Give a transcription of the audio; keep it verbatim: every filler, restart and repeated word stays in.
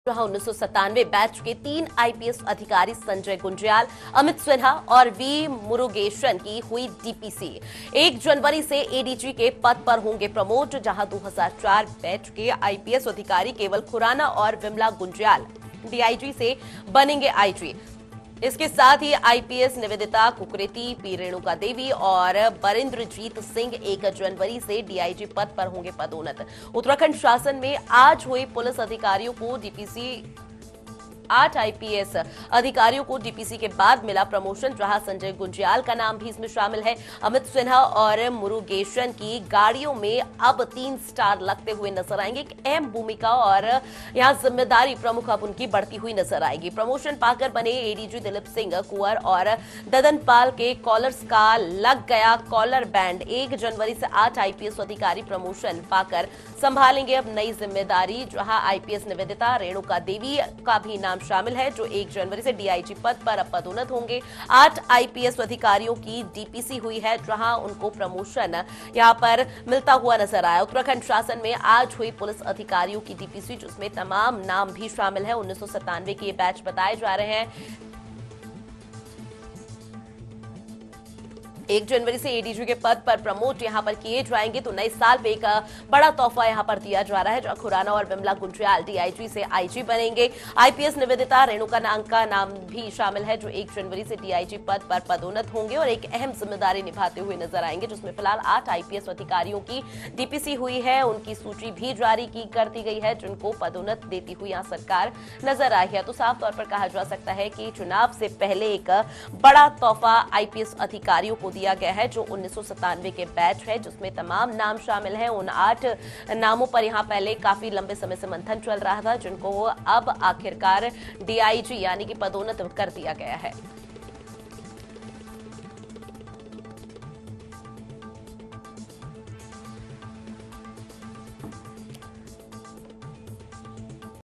जहां उन्नीस सौ सत्तानवे बैच के तीन आईपीएस अधिकारी संजय गुंज्याल, अमित सिन्हा और वी मुरुगेशन की हुई डीपीसी। एक जनवरी से एडीजी के पद पर होंगे प्रमोट। जहां दो हज़ार चार बैच के आईपीएस अधिकारी केवल खुराना और विमला गुंज्याल डीआईजी से बनेंगे आईजी। इसके साथ ही आईपीएस निवेदिता कुकरेती, पी रेणुका देवी और बरिंद्रजीत सिंह एक जनवरी से डीआईजी पद पर होंगे पदोन्नत। उत्तराखंड शासन में आज हुई पुलिस अधिकारियों को डीपीसी आठ आईपीएस अधिकारियों को डीपीसी के बाद मिला प्रमोशन। जहां संजय गुंज्याल का नाम भी इसमें शामिल है। अमित सिन्हा और मुरुगेशन की गाड़ियों में अब तीन स्टार लगते हुए नजर आएंगे। एक अहम भूमिका और यहां जिम्मेदारी प्रमुख अब उनकी बढ़ती हुई नजर आएगी। प्रमोशन पाकर बने एडीजी दिलीप सिंह कुंवर और ददन पाल के कॉलर्स का लग गया कॉलर बैंड। एक जनवरी से आठ आईपीएस अधिकारी प्रमोशन पाकर संभालेंगे अब नई जिम्मेदारी। जहां आईपीएस निवेदिता रेणुका देवी का भी नाम शामिल है, जो एक जनवरी से डीआईजी पद पर अब पदोन्नत होंगे। आठ आईपीएस अधिकारियों की डीपीसी हुई है, जहां उनको प्रमोशन यहां पर मिलता हुआ नजर आया। उत्तराखंड शासन में आज हुई पुलिस अधिकारियों की डीपीसी, जिसमें तमाम नाम भी शामिल है। उन्नीस सौ सत्तानवे के ये बैच बताए जा रहे हैं। एक जनवरी से एडीजी के पद पर प्रमोट यहां पर किए जाएंगे। तो नए साल पे एक बड़ा तोहफा यहां पर दिया जा रहा है, जहां खुराना और विमला गुंज्याल डीआईजी से आईजी बनेंगे। आईपीएस निवेदिता रेणुका नाम का नाम भी शामिल है, जो एक जनवरी से डीआईजी पद पर पदोन्नत होंगे और एक अहम जिम्मेदारी निभाते हुए नजर आएंगे, जिसमें फिलहाल आठ आईपीएस अधिकारियों की डीपीसी हुई है। उनकी सूची भी जारी की कर दी गई है, जिनको पदोन्नत देती हुई यहां सरकार नजर आई है। तो साफ तौर पर कहा जा सकता है कि चुनाव से पहले एक बड़ा तोहफा आईपीएस अधिकारियों को दिया गया है, जो उन्नीस सौ सत्तानवे के बैच है, जिसमें तमाम नाम शामिल हैं। उन आठ नामों पर यहां पहले काफी लंबे समय से मंथन चल रहा था, जिनको अब आखिरकार डीआईजी यानी कि पदोन्नत कर दिया गया है।